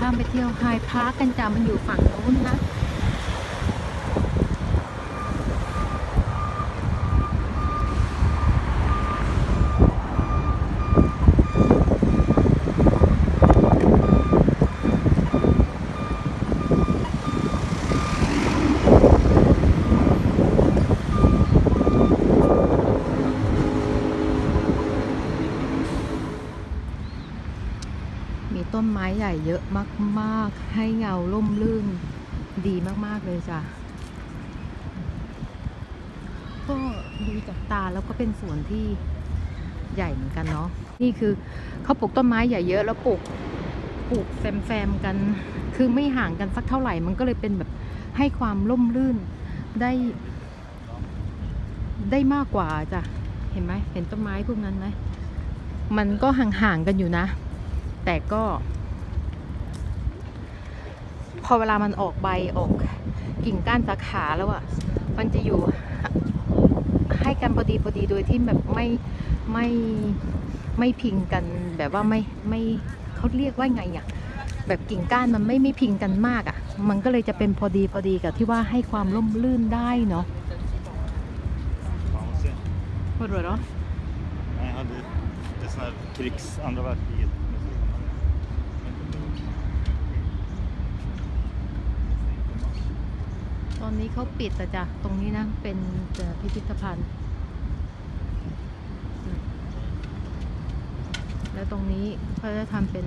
ข้ามไปเที่ยวไฮพาร์คกันจ้ะมันอยู่ฝั่งโน้นนะมีต้นไม้ใหญ่เยอะมากๆให้เงาร่มรื่นดีมากๆเลยจ้ะก็ดูจากตาแล้วก็เป็นสวนที่ใหญ่เหมือนกันเนาะนี่คือเขาปลูกต้นไม้ใหญ่เยอะแล้วปลูกแฟมๆกันคือไม่ห่างกันสักเท่าไหร่มันก็เลยเป็นแบบให้ความร่มรื่นได้มากกว่าจ้ะเห็นไหมเห็นต้นไม้พวกนั้นไหมมันก็ห่างๆกันอยู่นะแต่ก็พอเวลามันออกใบออกกิ่งก้านสาขาแล้วอ่ะมันจะอยู่ให้กันพอดีโดยที่แบบไม่พิงกันแบบว่าไม่เขาเรียกว่าไงอ่ะแบบกิ่งก้านมันไม่พิงกันมากอ่ะมันก็เลยจะเป็นพอดีกับที่ว่าให้ความร่มรื่นได้เนาะพอรู้เหรอตอนนี้เขาปิดแต่จ้ะตรงนี้นะเป็นพิพิธภัณฑ์แล้วตรงนี้เขาจะทำเป็น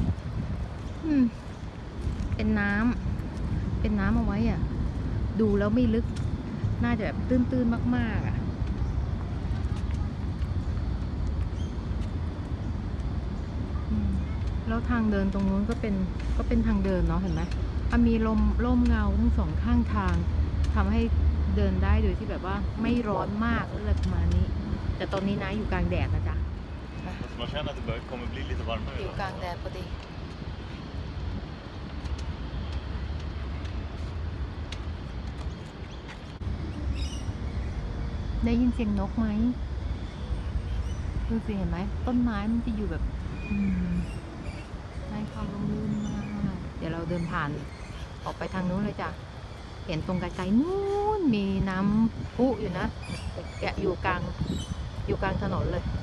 น้ำเอาไว้อ่ะดูแล้วไม่ลึกน่าจะแบบตื้นมากๆอ่ะแล้วทางเดินตรงนู้นก็เป็นทางเดินเนาะเห็นไหมมีร่มเงาทั้งสองข้างทางทำให้เดินได้โดยที่แบบว่าไม่ร้อนมากอะไรประมาณนี้แต่ตอนนี้นะอยู่กลางแดดนะจ๊ะอยู่กลางแดดพอดีได้ยินเสียงนกไหมดูสิเห็นไหมต้นไม้มันจะอยู่แบบให้ความร่มรื่นมากเดี๋ยวเราเดินผ่านออกไปทางนู้นเลยจ้ะเห็นตรงไกลๆนู้นมีน้ำพุอยู่นะแกะอยู่กลางถนนเลย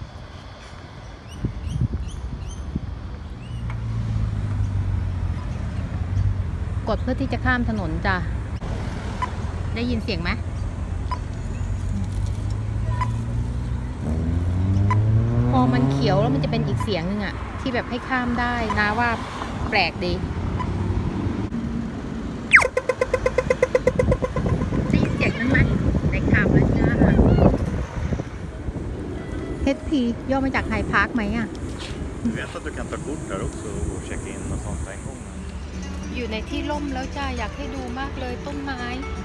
กดเพื่อที่จะข้ามถนนจ้ะได้ยินเสียงไหมพอมันเขียวแล้วมันจะเป็นอีกเสียงนึงอะที่แบบให้ข้ามได้นะว่าแปลกดีได้ยินเสียงนั้นไหมได้ข่าวแล้วจ้า HP ย่อมาจากไฮพาร์คไหมอะอยู่ในที่ร่มแล้วจ้าอยากให้ดูมากเลยต้นไม้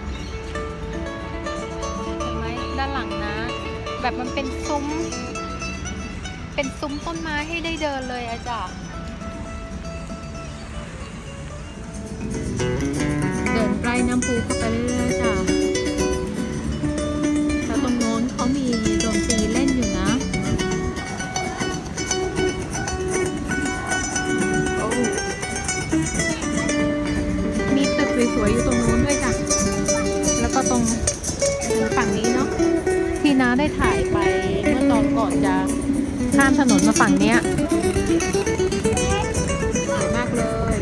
เห็นไหมด้านหลังนะแบบมันเป็นซุ้มต้นไม้ให้ได้เดินเลยอะจ้ะเดินใกล้น้ำพุเข้าไปเรื่อยๆจ้ะแล้วตรงโน้นเขามีดนตรีเล่นอยู่นะโอ้มีตึกสวยๆอยู่ตรงโน้นด้วยจ้ะแล้วก็ตรงฝั่งนี้เนาะที่น้าได้ถ่ายไปเมื่อตอนก่อนจะข้ามถนนมาฝั่งเนี้ยสวยมากเลย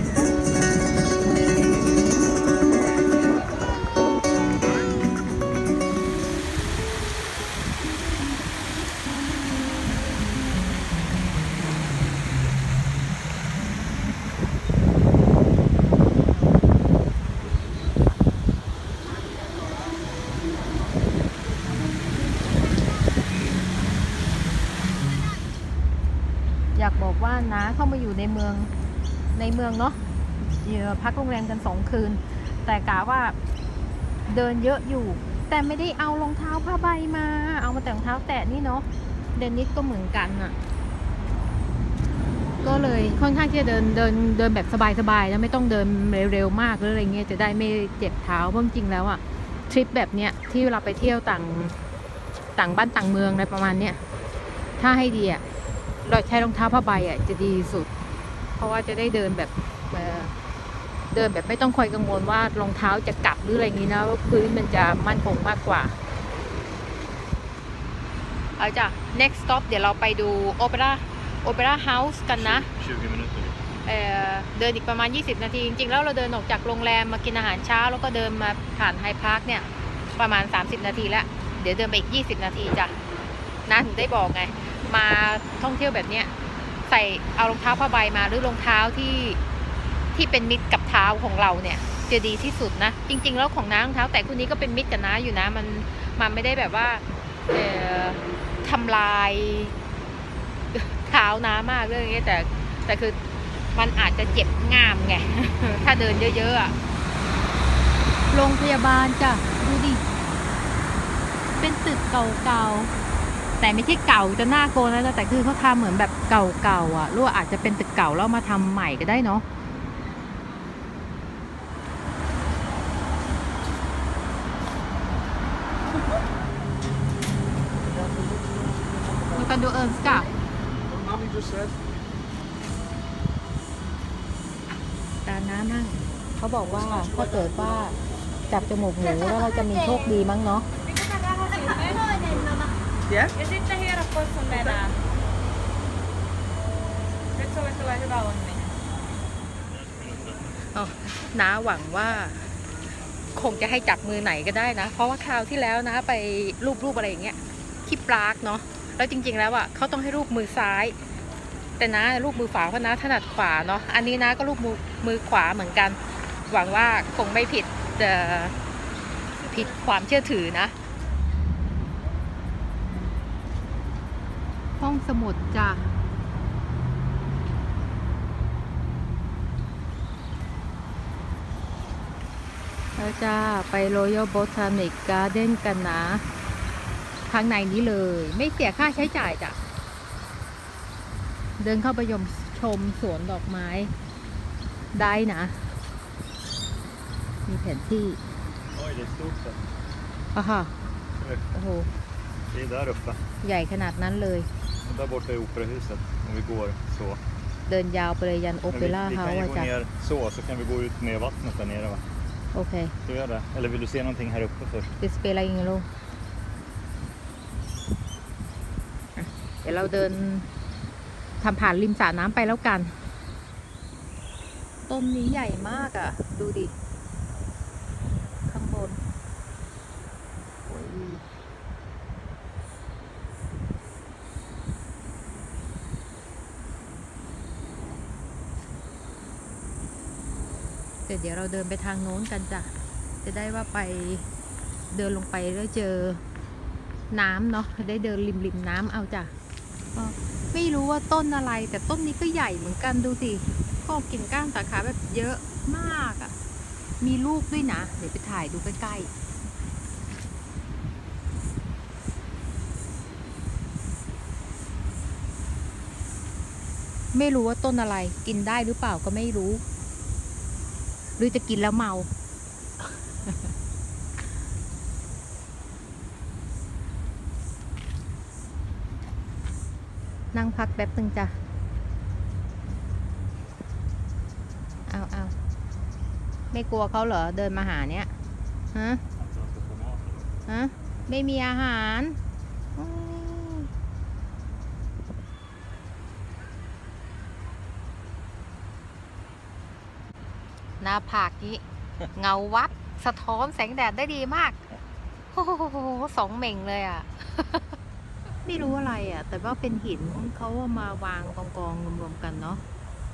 อยากบอกว่าน้าเข้ามาอยู่ในเมืองเนาะพักโรงแรมกัน2 คืนแต่กะว่าเดินเยอะอยู่แต่ไม่ได้เอารองเท้าผ้าใบมาเอามาแต่รองเท้าแตะนี่เนาะเดนนิสก็เหมือนกันอ่ะก็เลยค่อนข้างที่จะเดินแบบสบายๆแล้วไม่ต้องเดินเร็วๆมากหรืออะไรเงี้ยจะได้ไม่เจ็บเท้าเพราะจริงแล้วอ่ะทริปแบบเนี้ยที่เราไปเที่ยวต่างบ้านต่างเมืองอะไรประมาณเนี้ยถ้าให้ดีอ่ะเราใช้รองเท้าผ้าใบอ่ะจะดีสุดเพราะว่าจะได้เดินแบบเดินแบบไม่ต้องคอยกังวลว่ารองเท้าจะกลับหรืออะไรอย่างนี้นะว่าพื้นมันจะมั่นคงมากกว่าเอาจ้ะ next stop เดี๋ยวเราไปดูOpera House กันนะเดินอีกประมาณ20นาทีจริงๆแล้วเราเดินออกจากโรงแรมมากินอาหารเช้าแล้วก็เดินมาผ่านไฮพาร์คเนี่ยประมาณ30นาทีแล้วเดี๋ยวเดินไปอีก20นาทีจ้ะนะถึงได้บอกไงมาท่องเที่ยวแบบเนี้ยใส่เอารองเท้าผ้าใบมาหรือรองเท้าที่เป็นมิตรกับเท้าของเราเนี่ยจะดีที่สุดนะจริงๆแล้วของน้ารองเท้าแต่คู่นี้ก็เป็นมิตรกับน้าอยู่นะมันไม่ได้แบบว่าทำลายเท้าน้ามากเรื่องนี้แต่คือมันอาจจะเจ็บง่ามไง ถ้าเดินเยอะๆโรงพยาบาลจ้ะดูดิเป็นตึกเก่าๆแต่ไม่ใช่เก่าจะน่าโกงนะแต่คือเขาทำเหมือนแบบเก่าๆอ่ะหรือว่าอาจจะเป็นตึกเก่าแล้วมาทำใหม่ก็ได้เนาะมันกันดูสกะตาน้ำนั่งเขาบอกว่าถ้าเกิดว่าจับจมูกหนูแล้วเราจะมีโชคดีมั้งเนาะน้าหวังว่าคงจะให้จับมือไหนก็ได้นะเพราะว่าคราวที่แล้วนะไปรูปอะไรอย่างเงี้ยที่ปรากเนาะแล้วจริงๆแล้วอ่ะเขาต้องให้รูปมือซ้ายแต่นะรูปมือขวาเพราะนะถนัดขวาเนาะอันนี้นะก็รูปมือขวาเหมือนกันหวังว่าคงไม่ผิดความเชื่อถือนะห้องสมุดจ้ะเราจะไป Royal Botanic Garden กันนะข้างในนี้เลยไม่เสียค่าใช้จ่ายจ้ะเดินเข้าไปชมสวนดอกไม้ได้นะมีแผนที่โอ้โหใหญ่ขนาดนั้นเลยเดินยาวไปเลยยันโอเปร่าเฮาส์จ้ะโอเคจะสเปรย์อะไรอย่างเงี้ยลูกเดี๋ยวเราเดินทำผ่านริมสระน้ำไปแล้วกันต้นนี้ใหญ่มากอ่ะดูดิข้างบนเดี๋ยวเราเดินไปทางโน้นกันจ้ะจะได้ว่าไปเดินลงไปแล้วเจอน้ำเนาะได้เดินริมน้ำเอาจ้ะไม่รู้ว่าต้นอะไรแต่ต้นนี้ก็ใหญ่เหมือนกันดูสิก็กิ่งก้านสาขาแบบเยอะมากอ่ะมีลูกด้วยนะเดี๋ยวไปถ่ายดูใกล้ๆไม่รู้ว่าต้นอะไรกินได้หรือเปล่าก็ไม่รู้หรือจะกินแล้วเมานั่งพักแป๊บนึงจ้ะเอาไม่กลัวเขาเหรอเดินมาหาเนี่ยฮะไม่มีอาหารหน้าผากนี้ เงาวับสะท้อนแสงแดดได้ดีมากโอ้โห2 เหม่งเลยอ่ะ ไม่รู้อะไรอ่ะแต่ว่าเป็นหินเขามาวางกองรวมๆกันเนาะ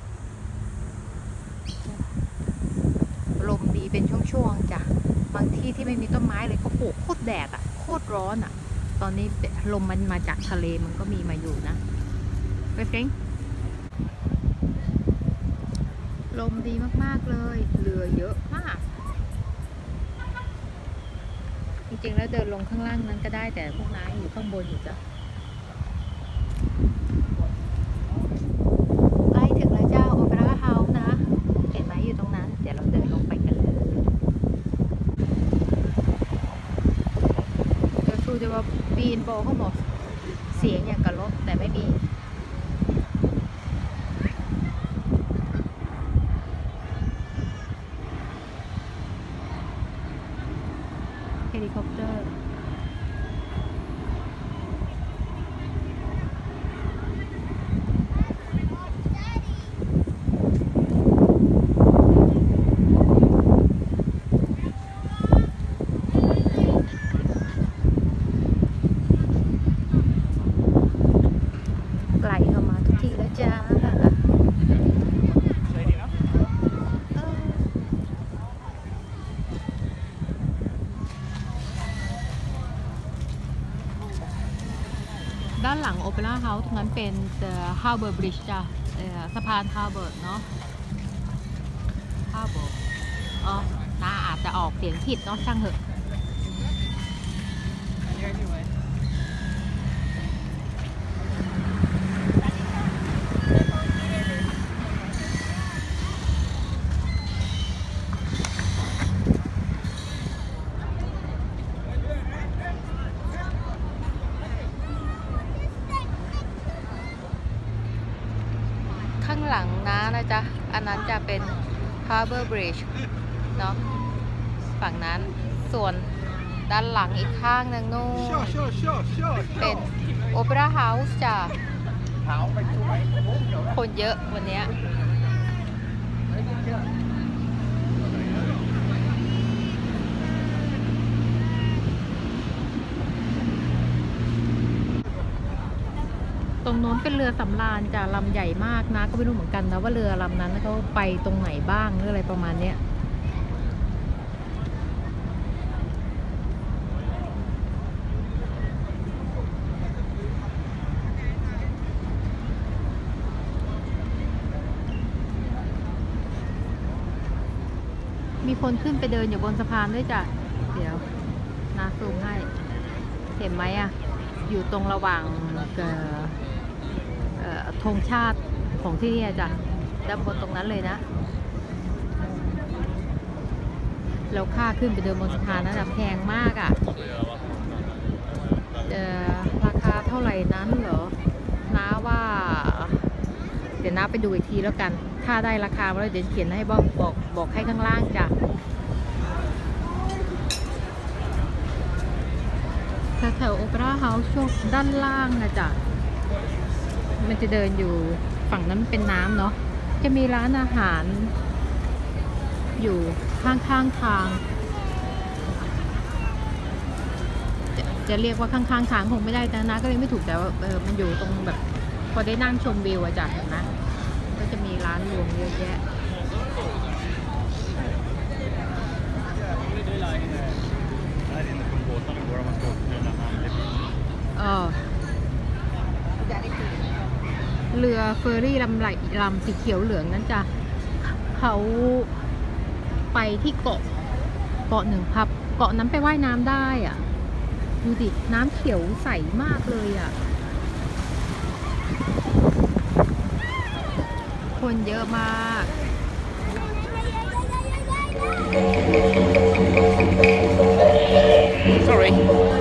ลมดีเป็นช่วงๆจ้ะบางที่ที่ไม่มีต้นไม้เลยเขาโหโคตรแดดอ่ะโคตรร้อนอ่ะตอนนี้ลมมันมาจากทะเลมันก็มีมาอยู่นะไปเฟ้งลมดีมากๆเลยเรือเยอะมากจริงๆแล้วเดินลงข้างล่างนั้นก็ได้แต่พวกน้าอยู่ข้างบนอยู่จ้ะใกล้ถึงแล้วเจ้าโอเปร่าเฮาส์นะเห็นไหมอยู่ตรงนั้นเดี๋ยวเราเดินลงไปกันเลยจะชูจะว่าปีนโบเขาบอกเสียงอย่างกับรถแต่ไม่มีลิคอปเตอร์ไกลเข้ามาทุกทีแล้วจ้าด้านหลังโอเปร่าเฮาส์ตรงนั้นเป็นฮาร์เบอร์บริดจ์จ้ะสะพานฮาร์เบอร์เนาะฮาร์เบอร์น่าอาจจะออกเสียงผิดเนาะช่างเถอะข้างหลังนะจ๊ะอันนั้นจะเป็น Harbor Bridge เนาะฝั่งนั้นส่วนด้านหลังอีกข้างนึงนู่นเป็น Opera House จ้ะคนเยอะวันนี้ตรงโน้นเป็นเรือสำราญจ้ะลำใหญ่มากนะก็ไม่รู้เหมือนกันนะว่าเรือลำนั้นเขาไปตรงไหนบ้างหรืออะไรประมาณเนี้ยมีคนขึ้นไปเดินอยู่บนสะพานด้วยจ้ะเดี๋ยวนาซูมให้เห็นไหมอะอยู่ตรงระหว่างธงชาติของที่นี่จ้ะด้านบนตรงนั้นเลยนะแล้วค่าขึ้นไปเดินบนสะพานนั้นแพงมากอ่ะราคาเท่าไหร่นั้นเหรอน้าว่าเดี๋ยวน้าไปดูอีกทีแล้วกันถ้าได้ราคาแล้วเดี๋ยวเขียนให้บอกให้ข้างล่างจ้ะแถวโอเปร่าเฮาส์ช่วงด้านล่างนะจ๊ะมันจะเดินอยู่ฝั่งนั้นเป็นน้ำเนาะจะมีร้านอาหารอยู่ข้างทางจะเรียกว่าข้างทางคงไม่ได้นะก็เลยไม่ถูกแต่ว่ามันอยู่ตรงแบบพอได้นั่งชมวิวอะจ๊ะนะก็จะมีร้านรวมเยอะแยะเรือเฟอร์รี่ลำสีเขียวเหลืองนั้นจะเขาไปที่เกาะหนึ่งครับเกาะนั้นไปว่ายน้ำได้อ่ะดูดิน้ำเขียวใสมากเลยอ่ะคนเยอะมาก Sorry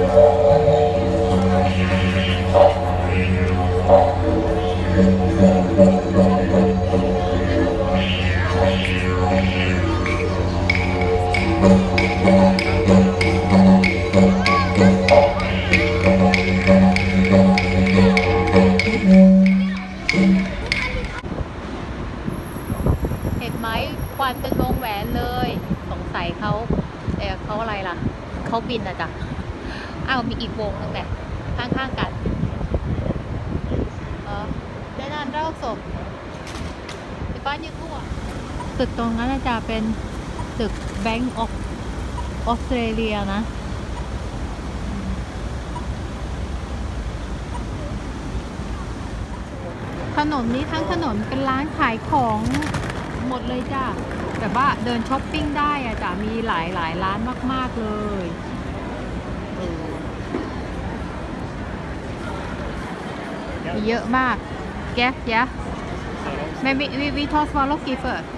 เห็นไหมควันเป็นวงแหวนเลยสงสัยเขาอะไรล่ะเขาบินอะจ้ะอ้าวมีอีกวงนึงแหละข้างๆกันได้นานเล่าศพในบ้านยืดทั่วตึกตรงนั้นจะเป็นตึก Bank of Australia นะถนนนี้ทั้งถนนเป็นร้านขายของหมดเลยจ้ะแบบว่าเดินช้อปปิ้งได้อะจ้ะมีหลายร้านมากๆเลยมีเยอะมากแก๊สยะไม่มีวิทอสวอลล์กีเฟอร์